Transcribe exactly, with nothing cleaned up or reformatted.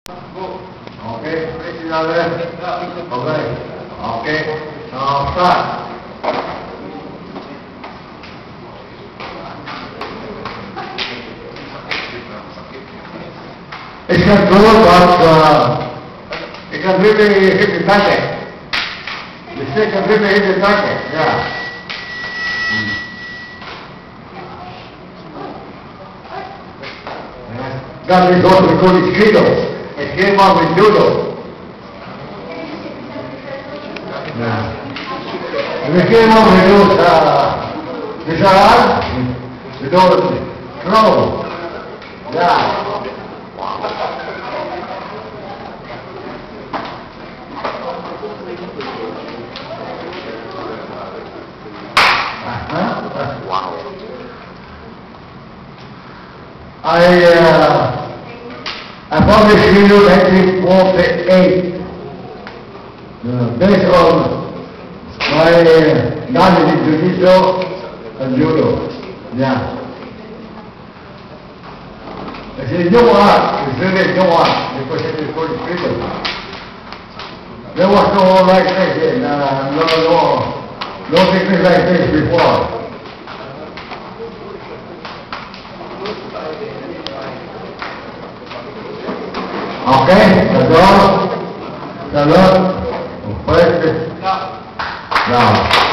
Okay, please sit down there. Okay. Okay. Now start. It can go, but uh, it can really hit the target. The stick can really hit the target, yeah. That is what we call it kido. It came up with judo. Yeah. We came up with those, uh, these are arms, with those throws. Yeah. Uh-huh. Wow. I, uh, I published video nineteen forty-eight, uh, based on my uh, knowledge in jiu-jitsu and judo. Yeah. It's a new art, it's really new art, because it is called freedom. There was no like this, uh, no, no, no technique like this before. Okay, that's all. That's all. Now.